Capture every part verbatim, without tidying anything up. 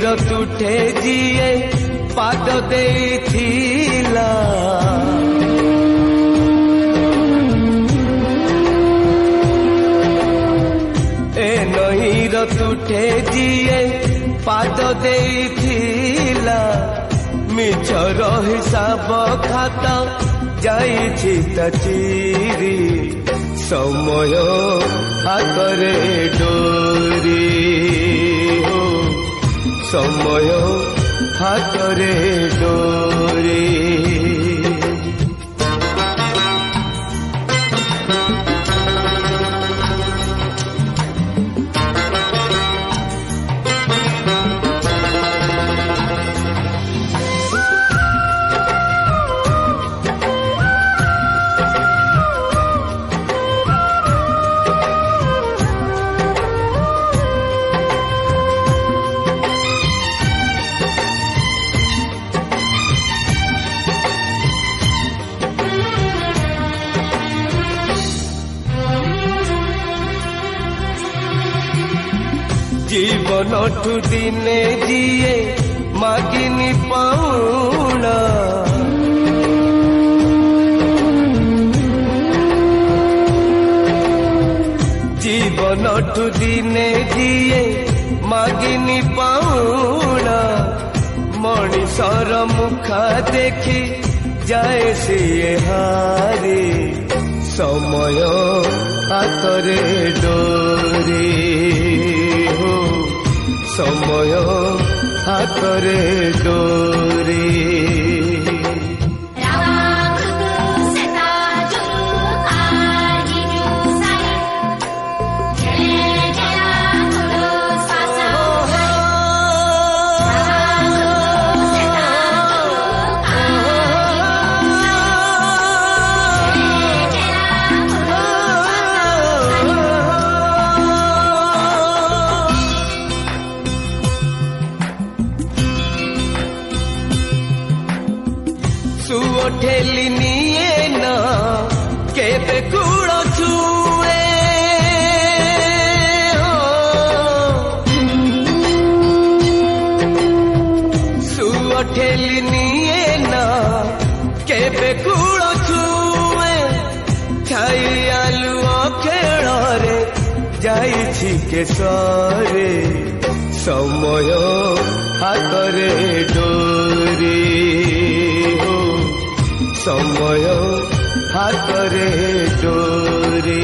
ନଈର ତୁଠେ ଯିଏ ପାଦ ଦେଇଥିଲା ଏ ନଈର ତୁଠେ ଯିଏ ପାଦ ଦେଇଥିଲା ମିଛର ହିସାବ ଖାତା ଯାଇଛି ତା ଚିରି ସମୟ ହାତରେ ଡୋରି ହୋ ସମୟ ହାତରେ ଡୋରି জীবনঠু দিনে যিয়ে মাগিনি পাউনা জীবনঠু দিনে যিয়ে মাগিনি পাউনা মଣିষର মুখা দেখি যায় সিଏ হারে সময় হাତରେ ডোরি সময় হাତରେ ডোরি ঠেলি নিয়ে না কেবে কুড় ছুঁয়ে সুয় ঠেলি নিয়ে না কেবে কুড় ছুঁয়ে ছাই আলু খেଳରେ ଯାଇଛି কেশরে সময় হাତରେ ডোরি সময় হাତରେ ডোরি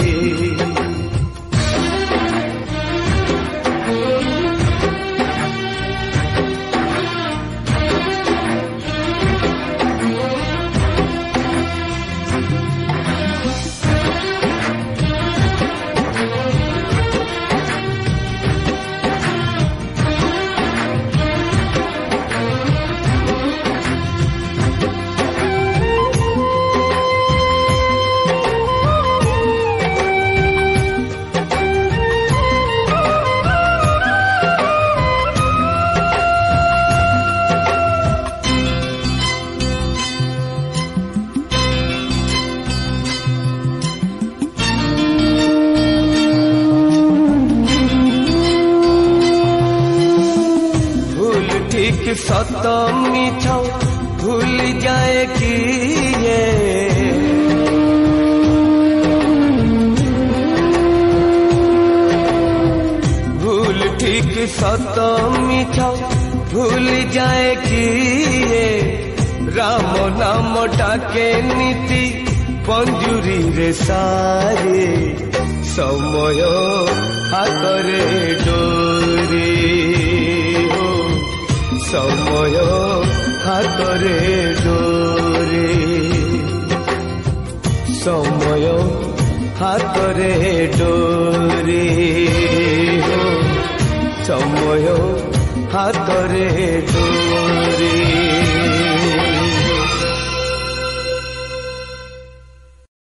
सत मिछ भूल जाए किए भूल ठीक सत मिछ भूल जाए किए राम नाम डाके नीति पंजुरी रे सारे समय हाତରେ डोरी সময় হাତରେ ডোরি সময় হাତରେ ডোরি সময় হাତରେ ডোরি